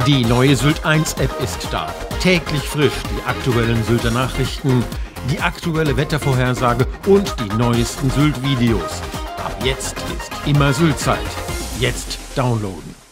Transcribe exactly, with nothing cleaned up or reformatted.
Die neue Sylt eins App ist da. Täglich frisch die aktuellen Sylter Nachrichten, die aktuelle Wettervorhersage und die neuesten Sylt-Videos. Ab jetzt ist immer Sylt-Zeit. Jetzt downloaden.